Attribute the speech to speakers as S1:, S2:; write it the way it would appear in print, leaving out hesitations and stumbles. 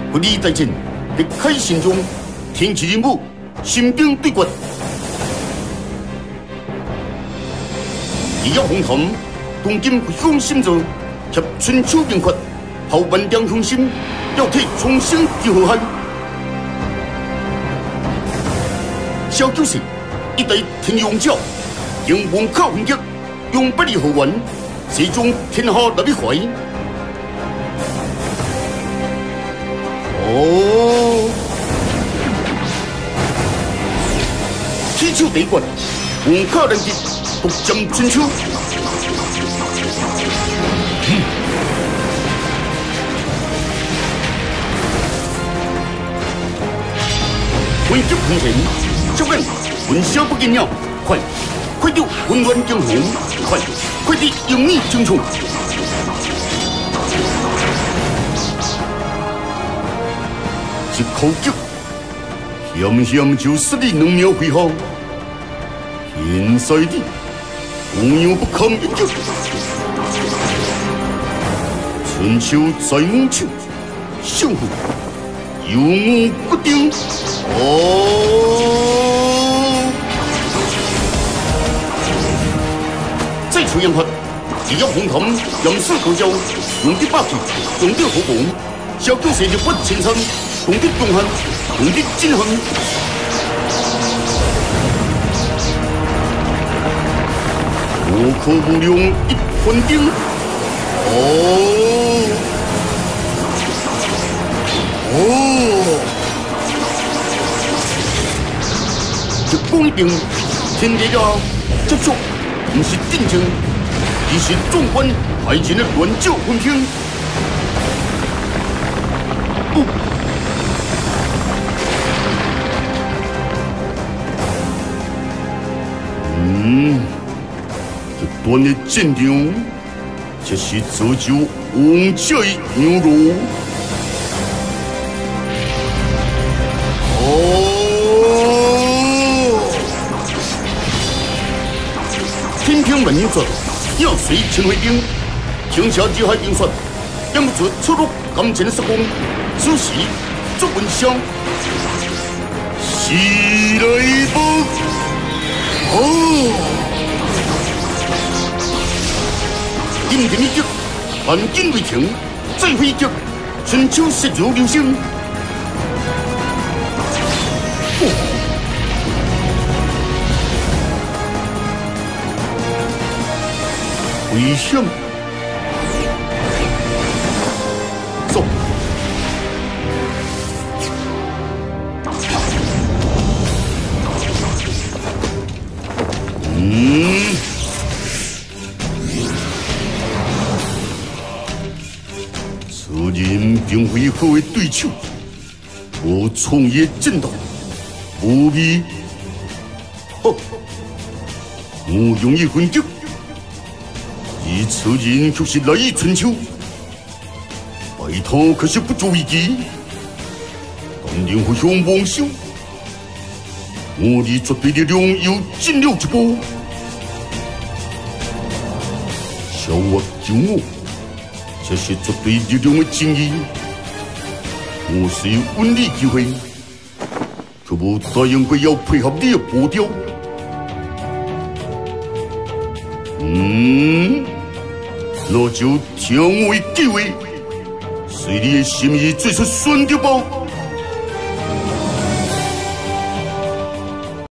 S1: 不利大战，敌开心中，天启任务，新兵对决。第一红坛，东京向心者，协春秋兵法，后万良雄心，要替重新调和。小九是一代天勇者，用文靠攻击，用不利后援，最终天下立一怀。哦，天秋第一关，文靠连击，独占春秋。文击空前，小人文小不见鸟，快到温暖江红，快地用力争冲。一口击，险就失你2秒回合。现在的同样不堪一击。春秋在我手，胜负由我决定。再出演法，只要红坛严丝合交，用的霸气，用的火bomb，小九蛇就不前身，用的勇悍，用的精悍。无可无量一分钟。一攻一兵，天地了接触，不是定情，而是纵观海前的乱照分平。这段的战场，这是造就王者的牛肉。天平万牛转，要随秦回兵，天下之海兵算，演不出出入感情的失控，此时作文香，西来风，今天一击，万金为停，再会一击，春秋十如流星。危险！走。此人并非何为对手，我创业正道，无比。我用一分击。以此人就是来意春秋，拜托可是不足为奇，但愿会向王修，我的绝对力量又进了一步。小我救我，这是绝对力量的精义。我是有稳利机会，却无答应过要配合你的步调。那就听我的计划，随你的心意做出选择吧。